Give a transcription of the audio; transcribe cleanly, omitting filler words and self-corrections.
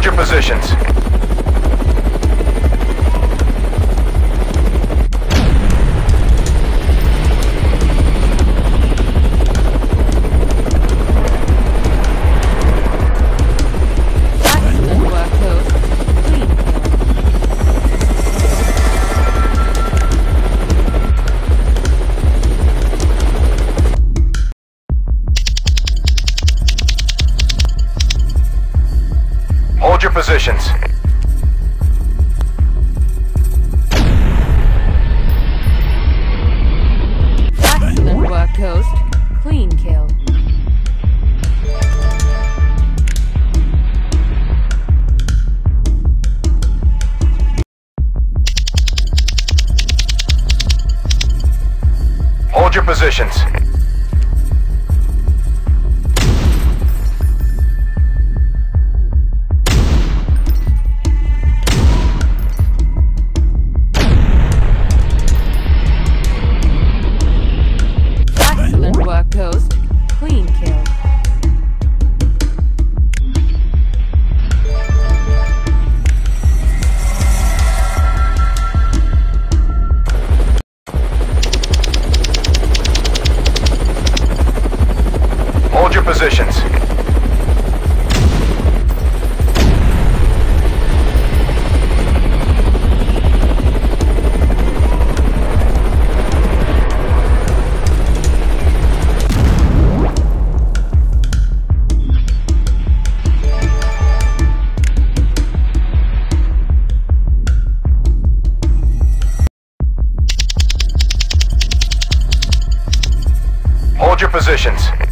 Hold your positions. Hold your positions. Excellent work, Ghost. Clean kill. Hold your positions. Excellent work, Ghost. Clean kill. Hold your positions. Hold your positions.